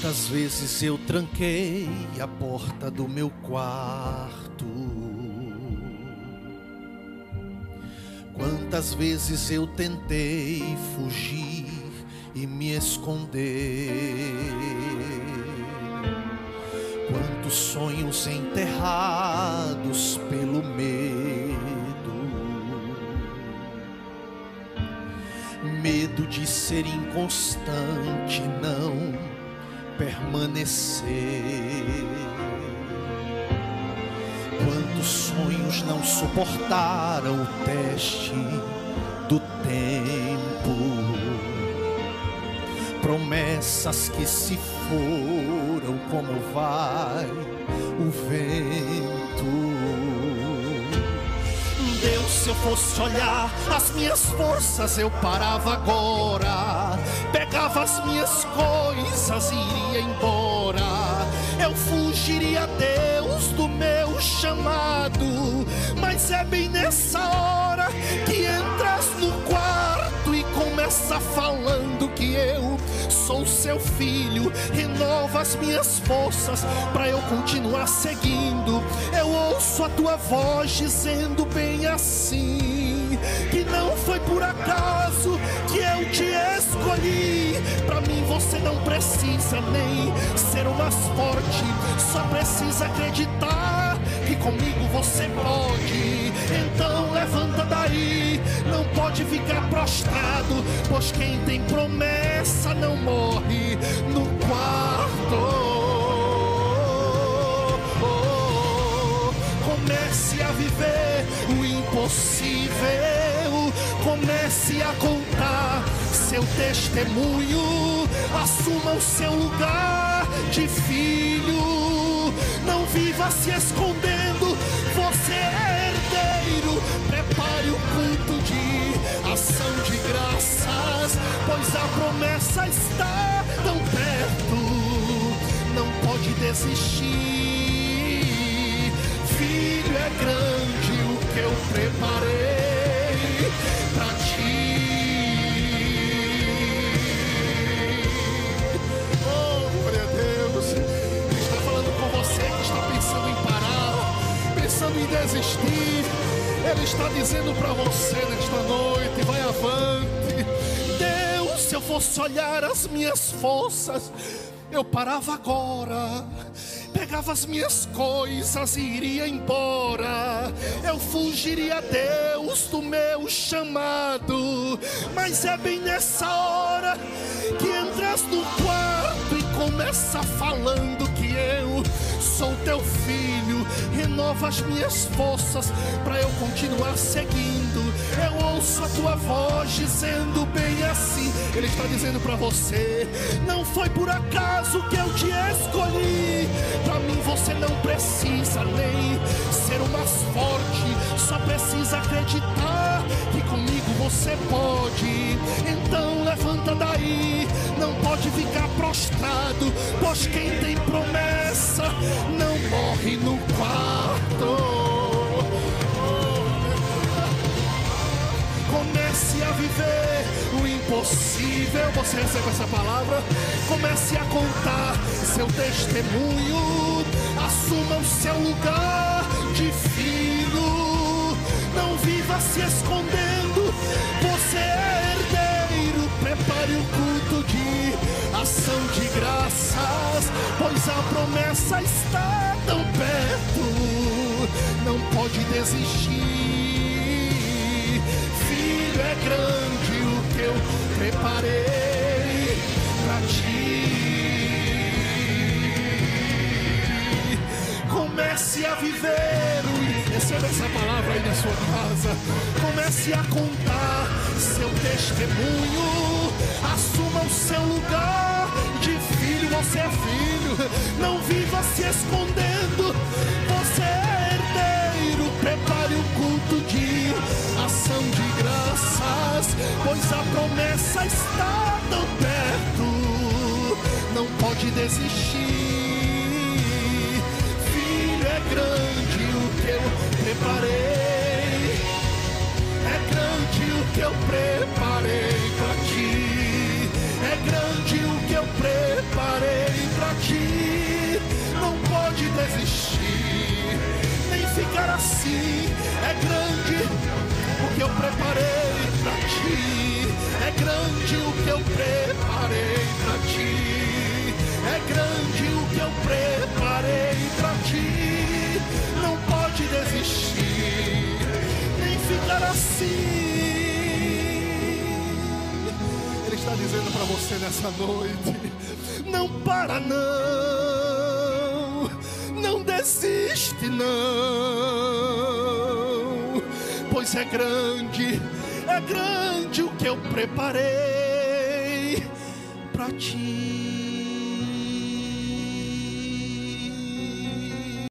Quantas vezes eu tranquei a porta do meu quarto, quantas vezes eu tentei fugir e me esconder, quantos sonhos enterrados pelo medo de ser inconstante, não permanecer. Quantos sonhos não suportaram o teste do tempo, promessas que se foram como vai o vento. Deus, se eu fosse olhar as minhas forças, eu parava agora, pegava as minhas coisas e iria embora. Eu fugiria, Deus, do meu chamado, mas é bem nessa hora que entras no quarto e começa falando que eu sou seu filho. Renova as minhas forças para eu continuar seguindo. Eu ouço a tua voz dizendo bem assim, que não foi por acaso que eu te escolhi. Pra mim você não precisa nem ser o mais forte, só precisa acreditar que comigo você pode. Então levanta daí, não pode ficar prostrado, pois quem tem promessa não morre no quarto. Comece a viver o impossível, comece a contar seu testemunho, assuma o seu lugar de filho. Não viva se escondendo, você é herdeiro. Prepare o culto de ação de graças, pois a promessa está tão perto, não pode desistir. Filho, é grande o que eu preparei pra ti. Oh, glória a Deus. Ele está falando com você que está pensando em parar, pensando em desistir. Ele está dizendo para você nesta noite: vai avante. Deus, se eu fosse olhar as minhas forças, eu parava agora, pegava as minhas coisas e iria embora. Eu fugiria, Deus, do meu chamado, mas é bem nessa hora que entras no quarto e começa falando que eu sou teu filho. Renova as minhas forças para eu continuar seguindo. Eu ouço a tua voz dizendo bem assim. Ele está dizendo para você: não foi por acaso que eu te escolhi. Pra mim você não precisa nem ser o mais forte, só precisa acreditar que comigo você pode. Então levanta daí, não pode ficar prostrado, pois quem tem promessa não morre no quarto. Comece a viver o impossível. Você recebe essa palavra? Comece a contar seu testemunho, assuma o seu lugar de filho. Não viva se escondendo, você é herdeiro. Prepare o culto de ação de graças, pois a promessa está tão perto, não pode desistir. Filho, é grande o que eu preparei pra ti. Comece a viver receba essa palavra aí na sua casa. Comece a contar seu testemunho, assuma o seu lugar de filho. Você é filho, não viva se escondendo, você é herdeiro. Prepare o culto de ação de graças, pois a promessa está tão perto, não pode desistir. Filho, é grande o que eu preparei, é grande o que eu preparei pra ti, é grande o que eu preparei pra pra ti. Não pode desistir, nem ficar assim. É grande o que eu preparei pra ti. É grande o que eu preparei pra ti. É grande o que eu preparei pra ti. Não pode desistir, nem ficar assim. Ele está dizendo para você nessa noite: não para não, não desiste não, pois é grande o que eu preparei pra ti.